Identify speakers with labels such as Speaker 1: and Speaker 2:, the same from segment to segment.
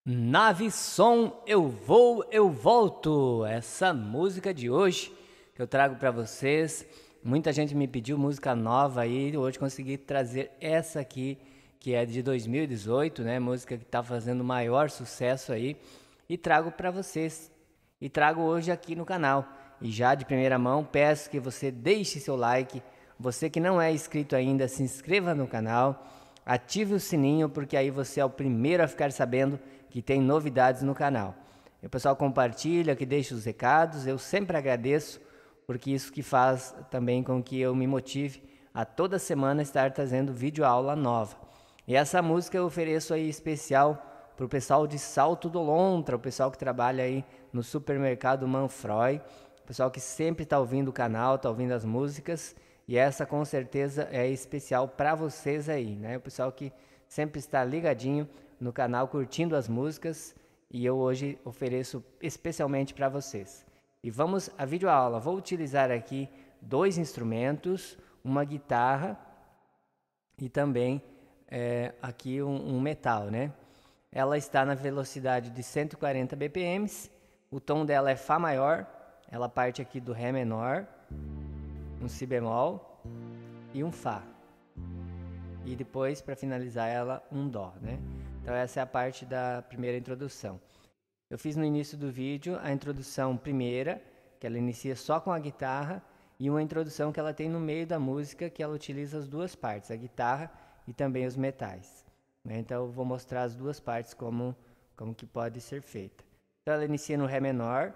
Speaker 1: Nave Som, eu vou, eu volto. Essa música de hoje que eu trago para vocês. Muita gente me pediu música nova aí, hoje consegui trazer essa aqui, que é de 2018, né? Música que tá fazendo maior sucesso aí e trago para vocês. E trago hoje aqui no canal. E já de primeira mão, peço que você deixe seu like. Você que não é inscrito ainda, se inscreva no canal. Ative o sininho, porque aí você é o primeiro a ficar sabendo que tem novidades no canal. E o pessoal compartilha, que deixa os recados, eu sempre agradeço, porque isso que faz também com que eu me motive a toda semana estar trazendo vídeo aula nova. E essa música eu ofereço aí especial para o pessoal de Salto do Lontra, o pessoal que trabalha aí no supermercado Manfroy, o pessoal que sempre está ouvindo o canal, está ouvindo as músicas. E essa com certeza é especial para vocês aí, né? O pessoal que sempre está ligadinho no canal, curtindo as músicas. E eu hoje ofereço especialmente para vocês. E vamos à videoaula. Vou utilizar aqui dois instrumentos, uma guitarra e também aqui um metal, né? Ela está na velocidade de 140 bpm. O tom dela é Fá maior. Ela parte aqui do Ré menor, um Si bemol e um Fá. E depois, para finalizar ela, um Dó, né? Então essa é a parte da primeira introdução. Eu fiz no início do vídeo a introdução primeira, que ela inicia só com a guitarra, e uma introdução que ela tem no meio da música, que ela utiliza as duas partes, a guitarra e também os metais, né? Então eu vou mostrar as duas partes como que pode ser feita. Então ela inicia no Ré menor,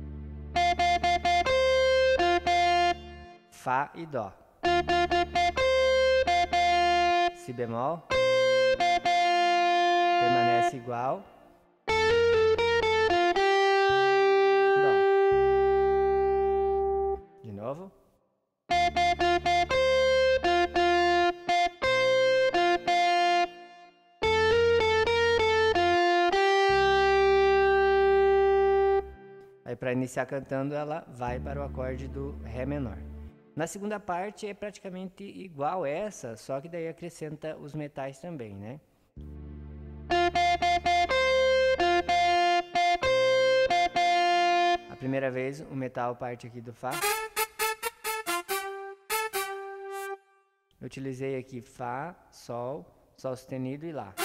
Speaker 1: Fá e Dó, Si bemol, permanece igual, Dó, de novo, aí para iniciar cantando ela vai para o acorde do Ré menor. Na segunda parte é praticamente igual essa, só que daí acrescenta os metais também, né? A primeira vez o metal parte aqui do Fá. Eu utilizei aqui Fá, Sol, Sol sustenido e Lá.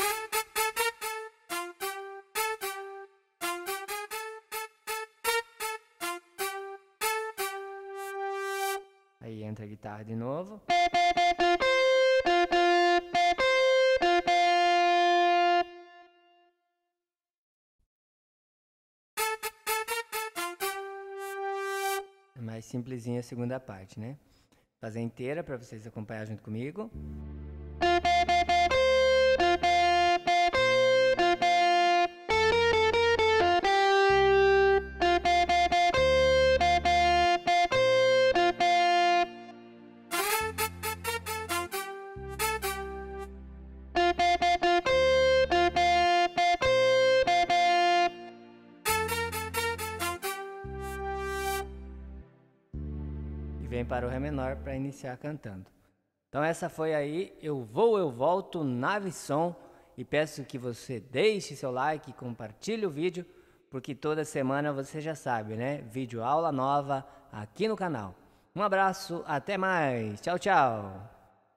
Speaker 1: Aí entra a guitarra de novo. É mais simplesinha a segunda parte, né? Vou fazer inteira para vocês acompanharem junto comigo. E vem para o Ré menor para iniciar cantando. Então essa foi aí, eu vou, eu volto, Nave Som. E peço que você deixe seu like, compartilhe o vídeo, porque toda semana você já sabe, né? Vídeo aula nova aqui no canal. Um abraço, até mais, tchau, tchau!